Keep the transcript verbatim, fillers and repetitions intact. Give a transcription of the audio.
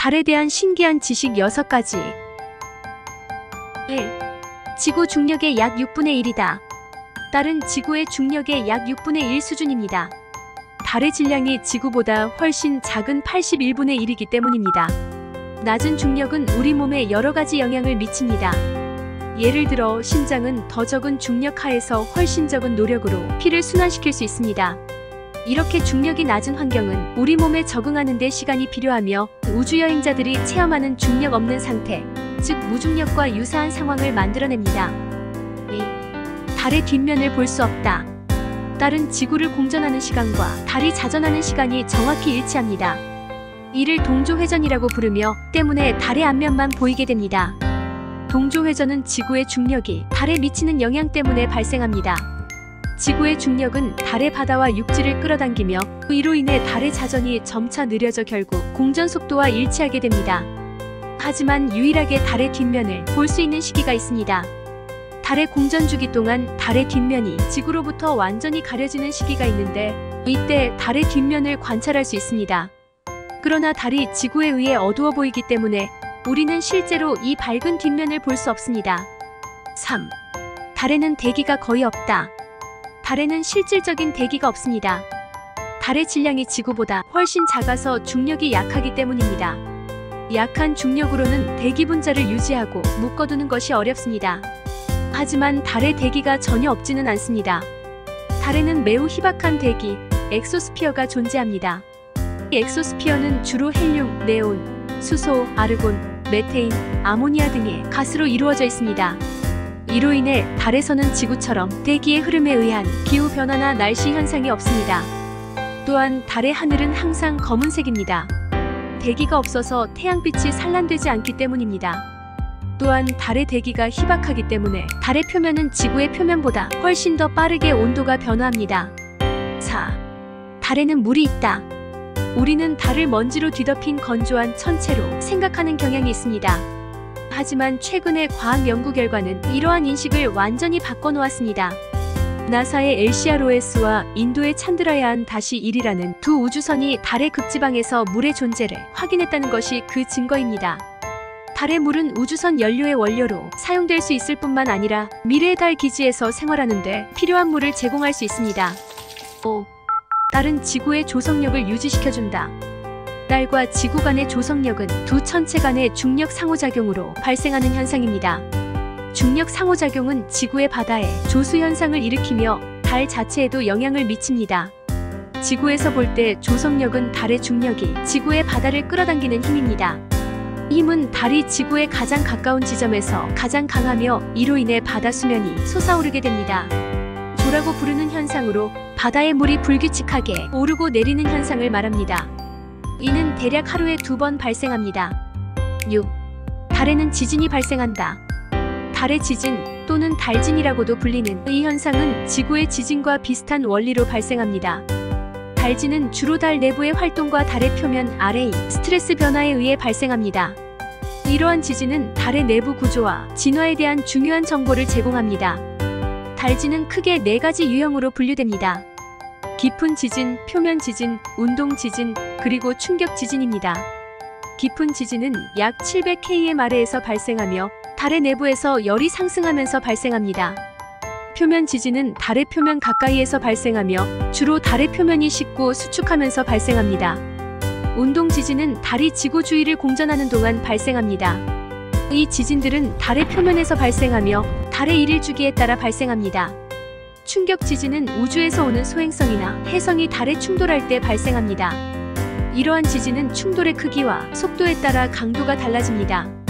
달에 대한 신기한 지식 여섯 가지. 일. 지구 중력의 약 육분의 일이다. 달은 지구의 중력의 약 육분의 일 수준입니다. 달의 질량이 지구보다 훨씬 작은 팔십일분의 일이기 때문입니다. 낮은 중력은 우리 몸에 여러 가지 영향을 미칩니다. 예를 들어 심장은 더 적은 중력 하에서 훨씬 적은 노력으로 피를 순환시킬 수 있습니다. 이렇게 중력이 낮은 환경은 우리 몸에 적응하는 데 시간이 필요하며 우주여행자들이 체험하는 중력 없는 상태, 즉 무중력과 유사한 상황을 만들어냅니다. 이. 달의 뒷면을 볼 수 없다. 달은 지구를 공전하는 시간과 달이 자전하는 시간이 정확히 일치합니다. 이를 동조회전이라고 부르며 때문에 달의 앞면만 보이게 됩니다. 동조회전은 지구의 중력이 달에 미치는 영향 때문에 발생합니다. 지구의 중력은 달의 바다와 육지를 끌어당기며 이로 인해 달의 자전이 점차 느려져 결국 공전 속도와 일치하게 됩니다. 하지만 유일하게 달의 뒷면을 볼 수 있는 시기가 있습니다. 달의 공전 주기 동안 달의 뒷면이 지구로부터 완전히 가려지는 시기가 있는데 이때 달의 뒷면을 관찰할 수 있습니다. 그러나 달이 지구에 의해 어두워 보이기 때문에 우리는 실제로 이 밝은 뒷면을 볼 수 없습니다. 삼. 달에는 대기가 거의 없다. 달에는 실질적인 대기가 없습니다. 달의 질량이 지구보다 훨씬 작아서 중력이 약하기 때문입니다. 약한 중력으로는 대기 분자를 유지하고 묶어두는 것이 어렵습니다. 하지만 달의 대기가 전혀 없지는 않습니다. 달에는 매우 희박한 대기, 엑소스피어가 존재합니다. 이 엑소스피어는 주로 헬륨, 네온, 수소, 아르곤, 메테인, 아모니아 등의 가스로 이루어져 있습니다. 이로 인해 달에서는 지구처럼 대기의 흐름에 의한 기후변화나 날씨 현상이 없습니다. 또한 달의 하늘은 항상 검은색입니다. 대기가 없어서 태양빛이 산란되지 않기 때문입니다. 또한 달의 대기가 희박하기 때문에 달의 표면은 지구의 표면보다 훨씬 더 빠르게 온도가 변화합니다. 사. 달에는 물이 있다. 우리는 달을 먼지로 뒤덮인 건조한 천체로 생각하는 경향이 있습니다. 하지만 최근의 과학 연구 결과는 이러한 인식을 완전히 바꿔놓았습니다. 나사의 엘시아로에스와 인도의 찬드라야안 일이라는 두 우주선이 달의 극지방에서 물의 존재를 확인했다는 것이 그 증거입니다. 달의 물은 우주선 연료의 원료로 사용될 수 있을 뿐만 아니라 미래의 달 기지에서 생활하는 데 필요한 물을 제공할 수 있습니다. 오. 달은 지구의 조성력을 유지시켜준다. 달과 지구 간의 조성력은 두 천체 간의 중력 상호작용으로 발생하는 현상입니다. 중력 상호작용은 지구의 바다에 조수 현상을 일으키며 달 자체에도 영향을 미칩니다. 지구에서 볼 때 조성력은 달의 중력이 지구의 바다를 끌어당기는 힘입니다. 이 힘은 달이 지구에 가장 가까운 지점에서 가장 강하며 이로 인해 바다 수면이 솟아오르게 됩니다. 조라고 부르는 현상으로 바다의 물이 불규칙하게 오르고 내리는 현상을 말합니다. 이는 대략 하루에 두 번 발생합니다. 육. 달에는 지진이 발생한다. 달의 지진 또는 달진이라고도 불리는 이 현상은 지구의 지진과 비슷한 원리로 발생합니다. 달진은 주로 달 내부의 활동과 달의 표면 아래의 스트레스 변화에 의해 발생합니다. 이러한 지진은 달의 내부 구조와 진화에 대한 중요한 정보를 제공합니다. 달진은 크게 네 가지 유형으로 분류됩니다. 깊은 지진, 표면 지진, 운동 지진, 그리고 충격 지진입니다. 깊은 지진은 약 칠백 킬로미터 아래에서 발생하며 달의 내부에서 열이 상승하면서 발생합니다. 표면 지진은 달의 표면 가까이에서 발생하며 주로 달의 표면이 식고 수축하면서 발생합니다. 운동 지진은 달이 지구 주위를 공전하는 동안 발생합니다. 이 지진들은 달의 표면에서 발생하며 달의 일일 주기에 따라 발생합니다. 충격 지진은 우주에서 오는 소행성이나 혜성이 달에 충돌할 때 발생합니다. 이러한 지진은 충돌의 크기와 속도에 따라 강도가 달라집니다.